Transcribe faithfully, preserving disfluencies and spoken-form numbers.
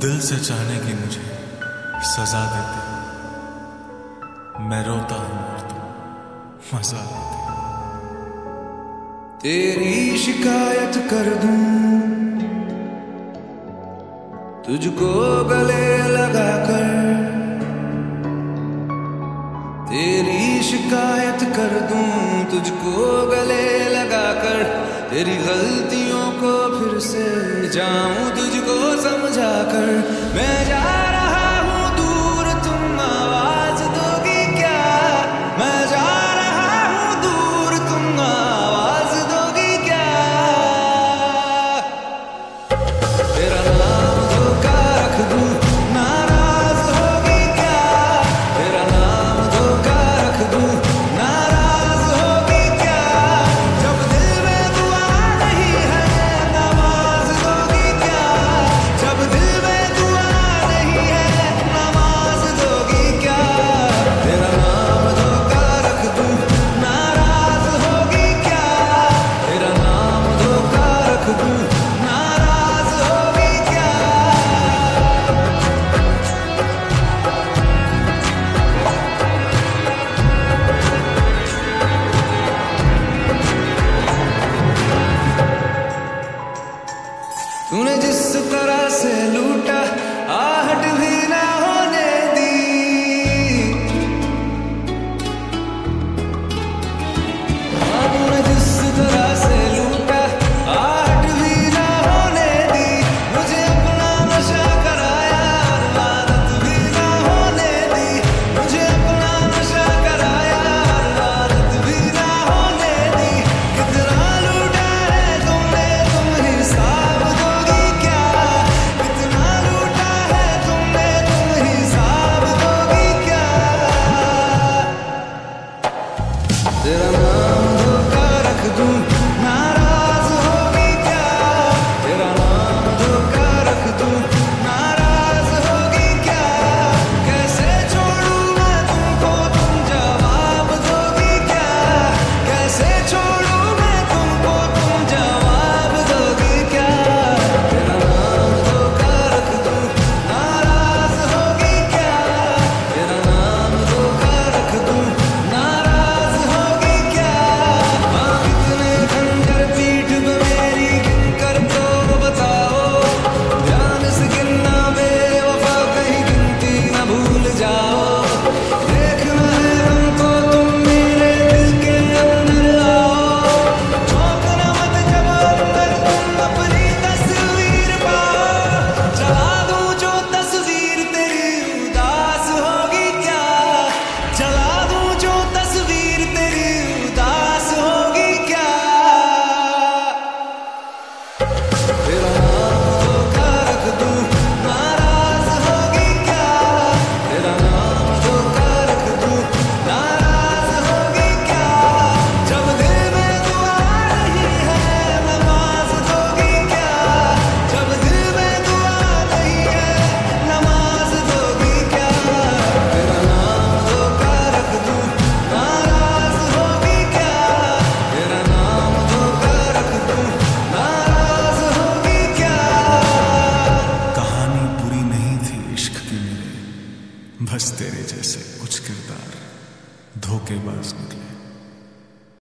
दिल से चाहने की मुझे सजा देते, मैं रोता हूं और तुम मजा लेते। तेरी शिकायत कर दूं तुझको गले लगाकर, तेरी शिकायत कर दूं तुझको गले लगाकर, तेरी गलतियों को फिर से जाऊं तुझको समझाकर। मैं जा रहा हूं दूर, तुम आवाज दोगी क्या? मैं जा रहा हूं दूर, तुम आवाज दोगी क्या? तेरा नाम धोखा रख दूं, नाराज होगी क्या? तेरा नाम धोखा रख दूं, नाराज होगी क्या? जब दिल में दुआ नहीं है, नमाज दोगी क्या? जब दिल में दुआ नहीं है, नमाज दोगी क्या? तेरा नाम धोखा रख दूं, नाराज होगी क्या? तेरा नाम धोखा रख दूं, नाराज होगी क्या? तूने जिस तरह से लूटा, आहट भी ना होने दी। हाँ, तूने जिस तरह से लूटा, आहट भी ना होने दी। मुझे अपना नशा कराया, आदत भी ना होने दी। मुझे अपना नशा कराया, आदत भी ना होने दी। कितना लूटा है तुमने, तुम हिसाब दोगी क्या? कितना लूटा है तुमने, तुम हिसाब दोगी क्या? तेरा नाम धोखा रख दूं, नाराज होगी क्या? तेरा नाम धोखा रख दूं, नाराज होगी क्या? कैसे छोड़ूं मैं तुमको, तुम जवाब दोगी क्या? कैसे छोड़ूं मैं तुमको, तुम जवाब दोगी क्या? तेरा नाम धोखा रख दूं, नाराज होगी क्या? तेरा नाम धोखा रख दूं, नाराज होगी क्या? हाँ, कितने खंजर पीठ पे मेरी गिनकर तो बताओ, ध्यान से गिनना बेवफा, कहीं गिनती न भूल जाओ। देखना है हमको तुम मेरे दिल के अंदर आओ, झोंकना मत जब अंदर तुम अपनी तस्वीर पाओ। जला दूं जो तस्वीर तेरी, उदास होगी क्या? जला दूं जो तस्वीर तेरी, उदास होगी क्या? तेरा नाम धोखा रख दूं, नाराज होगी क्या? तेरा नाम धोखा रख दूं, नाराज होगी क्या? जब दिल में दुआ नहीं है, नमाज दोगी क्या? जब दिल में दुआ नहीं है, नमाज दोगी क्या? तेरा नाम धोखा रख दूं, नाराज होगी क्या? तेरा नाम धोखा रख दूं, नाराज होगी क्या? कहानी पूरी नहीं थी इश्क की मेरे, बस तेरे जैसे कुछ किरदार धोखेबाज निकले।